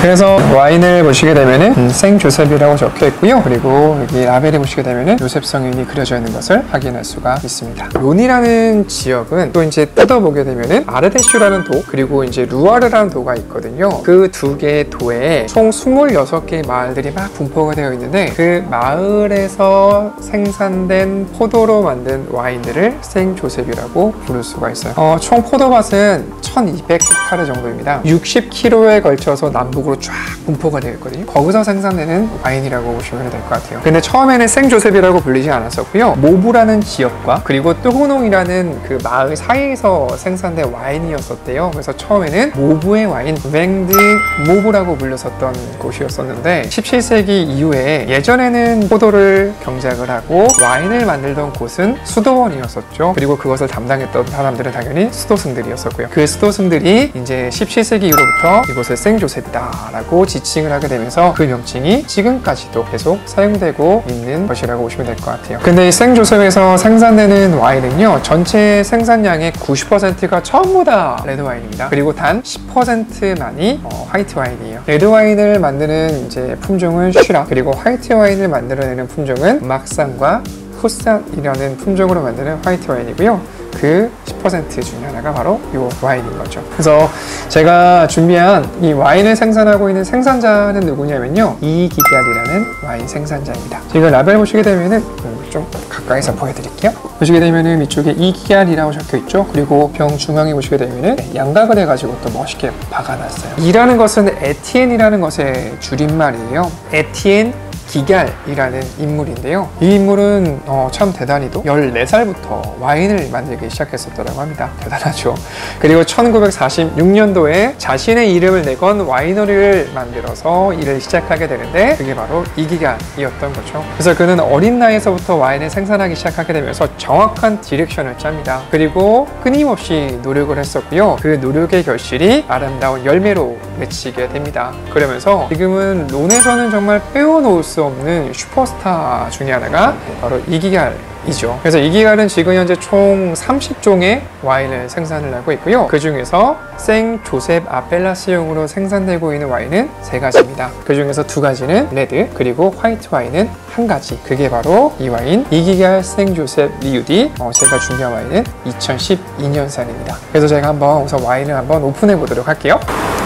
그래서 와인을 보시게 되면은 생조셉이라고 적혀 있고요. 그리고 여기 라벨에 보시게 되면은 요셉 성인이 그려져 있는 것을 확인할 수가 있습니다. 론이라는 지역은 또 이제 뜯어보게 되면은 아르데슈라는 도, 그리고 이제 루아르라는 도가 있거든요. 그 두 개의 도에 총 26개의 마을들이 막 분포가 되어 있는데, 그 마을에서 생산된 포도로 만든 와인들을 생조셉이라고 부를 수가 있어요. 총 포도밭은 1200헥타르 정도입니다. 60km에 걸쳐서 남북으로 쫙 분포가 되어 있거든요. 거기서 생산되는 와인이라고 보시면 될 것 같아요. 근데 처음에는 생조셉이라고 불리지 않았었고요. 모브라는 지역과 그리고 뜨고농이라는 그 마을 사이에서 생산된 와인이었었대요. 그래서 처음에는 모브의 와인, 뱅드 모브라고 불렸었던 곳이었었는데, 17세기 이후에 예전에는 포도를 경작을 하고 와인을 만들던 곳은 수도원이었었죠. 그리고 그것을 담당했던 사람들은 당연히 수도승들이었었고요. 그 수도승들이 이제 17세기 이후로부터 이곳을 생조셉이다 라고 지칭을 하게 되면서 그 명칭이 지금까지도 계속 사용되고 있는 것이라고 보시면 될 것 같아요. 근데 이 생조셉에서 생산되는 와인은요, 전체 생산량의 90%가 전부 다 레드와인입니다. 그리고 단 10%만이 화이트 와인이에요. 레드와인을 만드는 이제 품종은 슈라, 그리고 화이트 와인을 만들어내는 품종은 막산과 후산이라는 품종으로 만드는 화이트 와인이고요. 그 10% 중에 하나가 바로 이 와인인 거죠. 그래서 제가 준비한 이 와인을 생산하고 있는 생산자는 누구냐면요, 이기갈이라는 와인 생산자입니다. 지금 라벨 보시게 되면은 좀 가까이서 보여드릴게요. 보시게 되면은 이쪽에 이기갈이라고 적혀 있죠. 그리고 병 중앙에 보시게 되면은 양각을 해가지고 또 멋있게 박아놨어요. 이라는 것은 에티엔이라는 것의 줄임말이에요. 에티엔 기갈이라는 인물인데요. 이 인물은 참 대단히도 14살부터 와인을 만들기 시작했었더라고 합니다. 대단하죠. 그리고 1946년도에 자신의 이름을 내건 와이너리를 만들어서 일을 시작하게 되는데, 그게 바로 이기갈이었던 거죠. 그래서 그는 어린 나이에서부터 와인을 생산하기 시작하게 되면서 정확한 디렉션을 짭니다. 그리고 끊임없이 노력을 했었고요. 그 노력의 결실이 아름다운 열매로 맺히게 됩니다. 그러면서 지금은 론에서는 정말 빼어놓을 수 없는 슈퍼스타 중에 하나가 바로 이기갈이죠. 그래서 이기갈은 지금 현재 총 30종의 와인을 생산을 하고 있고요. 그 중에서 생조셉 아펠라시용으로 생산되고 있는 와인은 3가지입니다. 그 중에서 2가지는 레드, 그리고 화이트 와인은 1가지. 그게 바로 이 와인 이기갈 생조셉 리우디. 제가 준비한 와인은 2012년산입니다. 그래서 제가 한번 우선 와인을 한번 오픈해 보도록 할게요.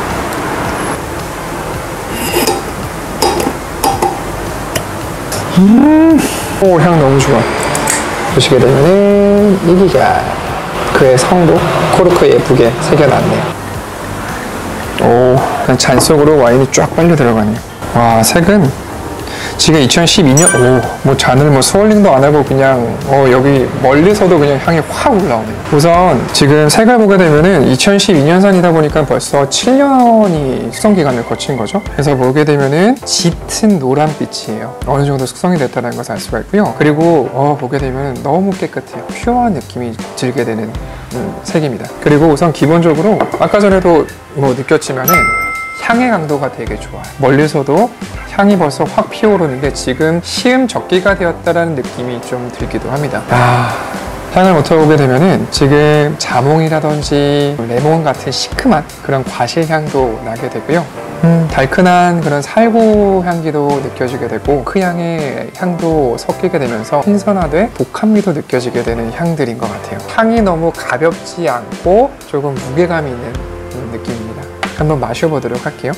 오, 향 너무 좋아. 보시게 되면은 이기갈, 그의 성도 코르크 예쁘게 새겨놨네요. 오, 그냥 잔 속으로 와인이 쫙 빨려 들어가네요. 와, 색은 지금 2012년, 뭐 잔을 뭐 스월링도 안 하고 그냥 여기 멀리서도 그냥 향이 확 올라오네요. 우선 지금 색을 보게 되면은 2012년산이다 보니까 벌써 7년이 숙성 기간을 거친 거죠. 그래서 보게 되면은 짙은 노란빛이에요. 어느 정도 숙성이 됐다는 것을 알 수가 있고요. 그리고 보게 되면은 너무 깨끗해요. 퓨어한 느낌이 들게 되는 색입니다. 그리고 우선 기본적으로 아까 전에도 뭐 느꼈지만은 향의 강도가 되게 좋아요. 멀리서도 향이 벌써 확 피어오르는데 지금 시음 적기가 되었다라는 느낌이 좀 들기도 합니다. 향을 맡아보게 되면은 지금 자몽이라든지 레몬 같은 시큼한 그런 과실 향도 나게 되고요. 달큰한 그런 살구 향기도 느껴지게 되고, 그 향의 향도 섞이게 되면서 신선하되 독함미도 느껴지게 되는 향들인 것 같아요. 향이 너무 가볍지 않고 조금 무게감이 있는 느낌입니다. 한번 마셔보도록 할게요.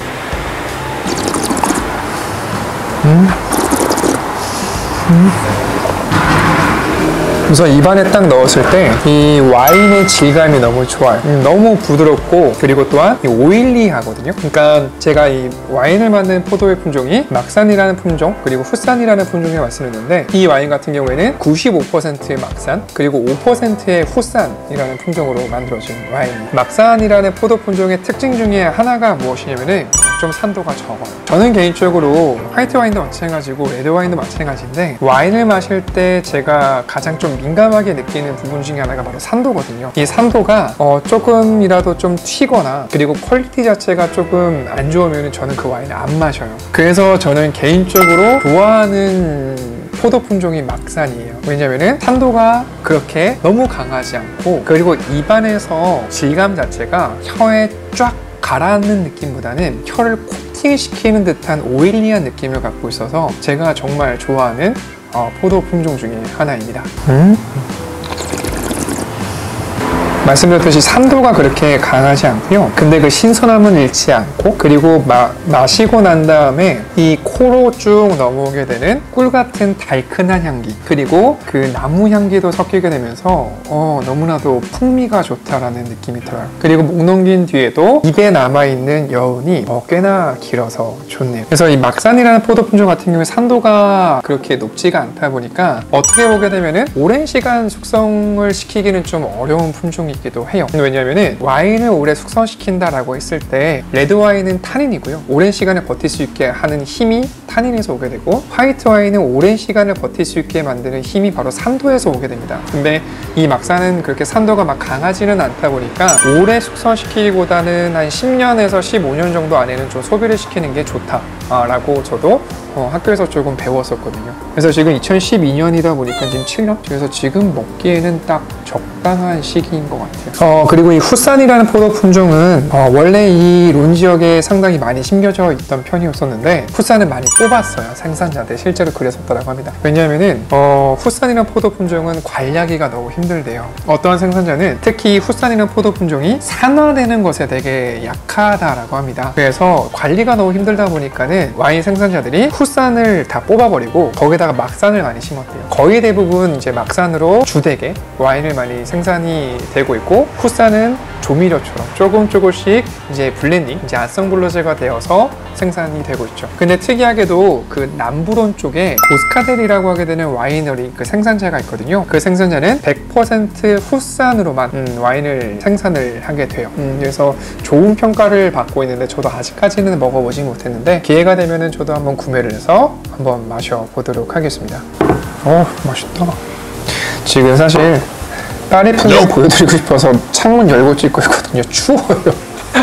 우선 입안에 딱 넣었을 때 이 와인의 질감이 너무 좋아요. 너무 부드럽고, 그리고 또한 오일리하거든요. 그러니까 제가 이 와인을 만드는 포도의 품종이 막산이라는 품종, 그리고 후산이라는 품종에 말씀드렸는데, 이 와인 같은 경우에는 95%의 막산, 그리고 5%의 후산이라는 품종으로 만들어진 와인입니다. 막산이라는 포도 품종의 특징 중에 하나가 무엇이냐면은 좀 산도가 적어요. 저는 개인적으로 화이트 와인도 마찬가지고 레드 와인도 마찬가지인데, 와인을 마실 때 제가 가장 좀 민감하게 느끼는 부분 중에 하나가 바로 산도거든요. 이 산도가 조금이라도 좀 튀거나, 그리고 퀄리티 자체가 조금 안 좋으면 저는 그 와인을 안 마셔요. 그래서 저는 개인적으로 좋아하는 포도 품종이 막산이에요. 왜냐면은 산도가 그렇게 너무 강하지 않고, 그리고 입안에서 질감 자체가 혀에 쫙 가라앉는 느낌보다는 혀를 콕 코팅시키는 듯한 오일리한 느낌을 갖고 있어서 제가 정말 좋아하는 포도 품종 중에 하나입니다. 말씀드렸듯이 산도가 그렇게 강하지 않고요. 근데 그 신선함은 잃지 않고, 그리고 마시고 난 다음에 이 코로 쭉 넘어오게 되는 꿀 같은 달큰한 향기, 그리고 그 나무 향기도 섞이게 되면서 너무나도 풍미가 좋다라는 느낌이 들어요. 그리고 목 넘긴 뒤에도 입에 남아있는 여운이 꽤나 길어서 좋네요. 그래서 이 막산이라는 포도 품종 같은 경우에 산도가 그렇게 높지가 않다 보니까 어떻게 보게 되면은 오랜 시간 숙성을 시키기는 좀 어려운 품종이 이기도 해요. 왜냐하면 와인을 오래 숙성시킨다라고 했을 때 레드 와인은 타닌이고요. 오랜 시간을 버틸 수 있게 하는 힘이 타닌에서 오게 되고, 화이트 와인은 오랜 시간을 버틸 수 있게 만드는 힘이 바로 산도에서 오게 됩니다. 근데 이 막산은 그렇게 산도가 막 강하지는 않다 보니까 오래 숙성시키기보다는 한 10년에서 15년 정도 안에는 좀 소비를 시키는 게 좋다라고 저도 학교에서 조금 배웠었거든요. 그래서 지금 2012년이다 보니까 지금 7년? 그래서 지금 먹기에는 딱 적당한 시기인 것 같아요. 그리고 이 후산이라는 포도 품종은 원래 이 론 지역에 상당히 많이 심겨져 있던 편이었었는데, 후산을 많이 뽑았어요. 생산자들 실제로 그랬었다고 합니다. 왜냐하면은 후산이라는 포도 품종은 관리하기가 너무 힘들대요. 어떠한 생산자는 특히 후산이라는 포도 품종이 산화되는 것에 되게 약하다라고 합니다. 그래서 관리가 너무 힘들다 보니까는 와인 생산자들이 후산을 다 뽑아버리고 거기다가 막산을 많이 심었대요. 거의 대부분 이제 막산으로 주되게 와인을 많이 생산이 되고 있고, 후산은 조미료처럼 조금씩 이제 블렌딩, 이제 아성블러제가 되어서 생산이 되고 있죠. 근데 특이하게도 그 남부론 쪽에 보스카델이라고 하게 되는 와이너리 그 생산자가 있거든요. 그 생산자는 100% 후산으로만 와인을 생산을 하게 돼요. 그래서 좋은 평가를 받고 있는데, 저도 아직까지는 먹어보진 못했는데 기회가 되면은 저도 한번 구매를 해서 한번 마셔보도록 하겠습니다. 맛있다. 지금 사실 딸의 풍경 보여드리고 싶어서 창문 열고 찍고 있거든요. 추워요.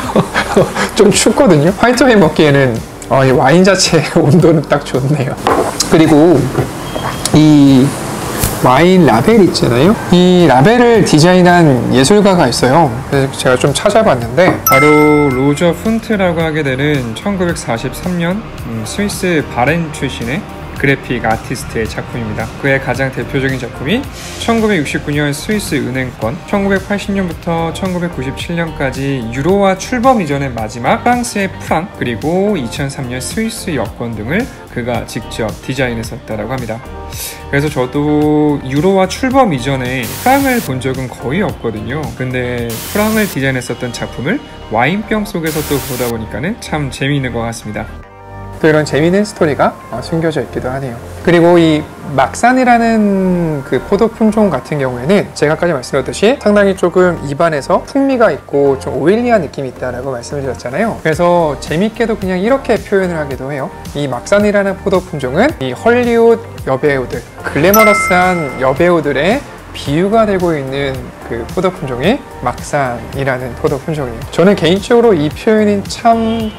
좀 춥거든요. 화이트 와인 먹기에는 이 와인 자체의 온도는 딱 좋네요. 그리고 이 와인 라벨 있잖아요. 이 라벨을 디자인한 예술가가 있어요. 그래서 제가 좀 찾아봤는데, 바로 로저 푼트라고 하게 되는 1943년 스위스 바렌 출신의 그래픽 아티스트의 작품입니다. 그의 가장 대표적인 작품이 1969년 스위스 은행권, 1980년부터 1997년까지 유로화 출범 이전의 마지막 프랑스의 프랑, 그리고 2003년 스위스 여권 등을 그가 직접 디자인했었다고 합니다. 그래서 저도 유로화 출범 이전에 프랑을 본 적은 거의 없거든요. 근데 프랑을 디자인했었던 작품을 와인병 속에서 또 보다 보니까는 참 재미있는 것 같습니다. 또 이런 재미있는 스토리가 숨겨져 있기도 하네요. 그리고 이 막산이라는 그 포도 품종 같은 경우에는 제가 아까 말씀드렸듯이 상당히 조금 입안에서 풍미가 있고 좀 오일리한 느낌이 있다라고 말씀을 드렸잖아요. 그래서 재밌게도 그냥 이렇게 표현을 하기도 해요. 이 막산이라는 포도 품종은 이 헐리우드 여배우들, 글래머러스한 여배우들의 비유가 되고 있는 그 포도 품종이 막산이라는 포도 품종이에요. 저는 개인적으로 이 표현이 참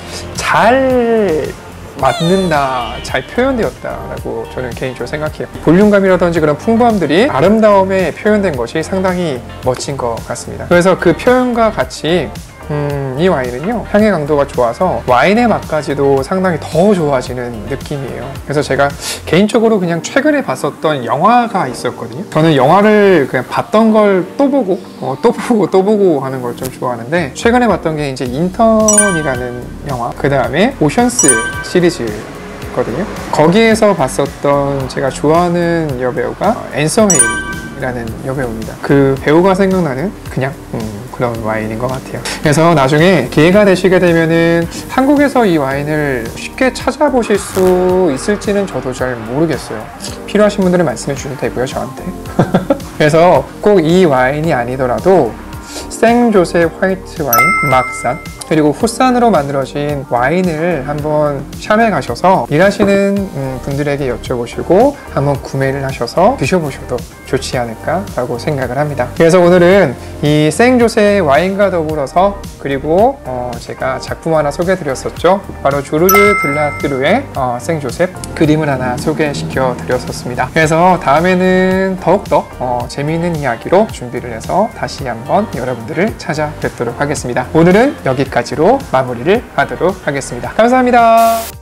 잘 맞는다, 잘 표현되었다라고 저는 개인적으로 생각해요. 볼륨감이라든지 그런 풍부함들이 아름다움에 표현된 것이 상당히 멋진 것 같습니다. 그래서 그 표현과 같이 이 와인은요, 향의 강도가 좋아서 와인의 맛까지도 상당히 더 좋아지는 느낌이에요. 그래서 제가 개인적으로 그냥 최근에 봤었던 영화가 있었거든요. 저는 영화를 그냥 봤던 걸 또 보고 또 보고 하는 걸 좀 좋아하는데, 최근에 봤던 게 이제 인턴이라는 영화, 그 다음에 오션스 시리즈거든요. 거기에서 봤었던 제가 좋아하는 여배우가 앤서 헤이라는 여배우입니다. 그 배우가 생각나는 그냥 그런 와인인 것 같아요. 그래서 나중에 기회가 되시게 되면은 한국에서 이 와인을 쉽게 찾아보실 수 있을지는 저도 잘 모르겠어요. 필요하신 분들은 말씀해 주셔도 되고요, 저한테. 그래서 꼭 이 와인이 아니더라도 생조셉 화이트 와인, 막산, 그리고 후산으로 만들어진 와인을 한번 샵에 가셔서 일하시는 분들에게 여쭤보시고 한번 구매를 하셔서 드셔보셔도 좋지 않을까라고 생각을 합니다. 그래서 오늘은 이 생조셉 와인과 더불어서, 그리고 제가 작품 하나 소개해드렸었죠. 바로 주르르 들라뜨루의 생조셉 그림을 하나 소개시켜 드렸었습니다. 그래서 다음에는 더욱더 재미있는 이야기로 준비를 해서 다시 한번 여러분들을 찾아뵙도록 하겠습니다. 오늘은 여기까지 여기까지로 마무리를 하도록 하겠습니다. 감사합니다.